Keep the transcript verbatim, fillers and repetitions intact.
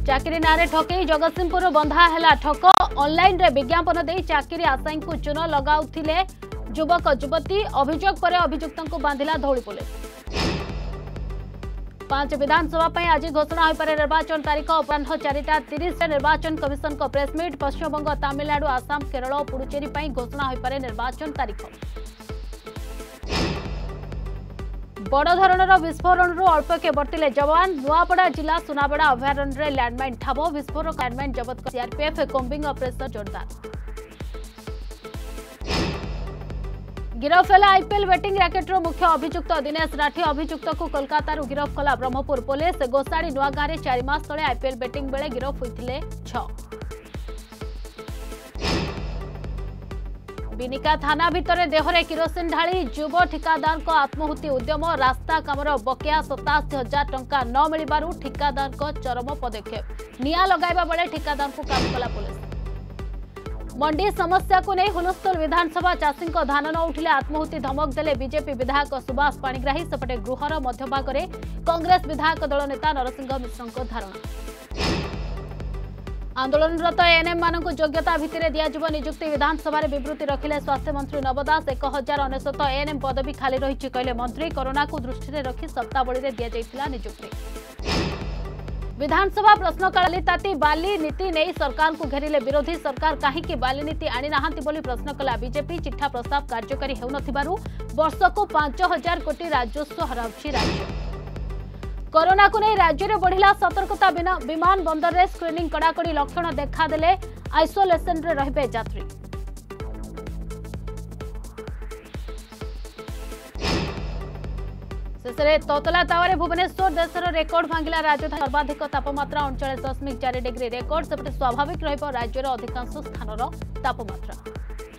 चाकरी नारे ठकई जगतसिंहपुर बंधा है ठक ऑनलाइन रे विज्ञापन दे चाकरी आशायी को चून लगाउथिले युवक युवती अभियोग पर अभियुक्त को बांधिला धौली पुलिस। पांच विधानसभा पर आज घोषणा हो पारे निर्वाचन तारीख अपराह चारिटा तीस निर्वाचन कमिशन को प्रेसमिट पश्चिमबंग तमिलनाडु आसाम केरल और पुडुचेरी पर घोषणा हो पारे निर्वाचन तारीख। बड़ धरणर विस्फोरण अल्पके बर्तिले जवान नुआपड़ा जिला सुनाबड़ा अभयारण्य लैंडमाइन ठाब विस्फोरक लैंडमाइन जबत कर सीआरपीएफ कॉम्बिंग ऑपरेशन जोरदार। गिरफ है आईपीएल बैटिंग रैकेटर मुख्य अभियुक्त दिनेश राठी अभियुक्त को कोलकाता गिरफ कला ब्रह्मपुर पुलिस गोसाड़ी नुआगाँ चार मास तले आईपीएल बैटिंग बेले गिरफ होते छ। बिनिका थाना भितर देहरे किरोसिन ढाली युव ठिकादार को आत्महुति उद्यम रास्ता कामर बकेया सताशी हजार टंका न मिलू ठिकादार को चरम पदक्षेप निया लगाइबा बेले ठिकादार को काबू कला पुलिस। मंडी समस्या को नहीं हुलस्थुल विधानसभा चाषी धान न उठिले आत्महुति धमक देले बीजेपी विधायक सुभाष पाणिग्राही सेपटे गृहर मध्यभाग में कांग्रेस विधायक दल नेता नरसिंह मिश्र धारणा। आंदोलनरत एएनएम मानक योग्यता भित्तिरे दियाजिबो नियुक्ति विधानसभा विवृत्ति रखिले स्वास्थ्य मंत्री नव दास एक हजार अनेशत एएनएम पदवी खाली रही कहले मंत्री कोरोना को दृष्टि रखी सप्तावली दि जाइथिला नियुक्ति। विधानसभा प्रश्नकाल ताती बाली नीति नहीं सरकार को घेरिले विरोधी सरकार कहीं बाली नीति आनी नाहांती बोली प्रश्न कला बीजेपी चिठा प्रस्ताव कार्यकारी हेउनथिबारु वर्षको पांच हजार कोटी राजस्व हराउछि राज्य। कोरोना को नहीं राज्य में बढ़िला सतर्कता बिना विमान बंदर रे स्क्रीनिंग कड़ाकड़ी लक्षण देखा देले आइसोलेशन रे रहिबे यात्री। शेषे ततला तावारे भुवनेश्वर देशर रेकर्ड भांगिला राजधानी सर्वाधिक तापमात्रा उनचास दशमिक चार डिग्री रेकर्ड सेपटे स्वाभाविक रहिबो राज्यर अधिकांश स्थानर तापमात्रा।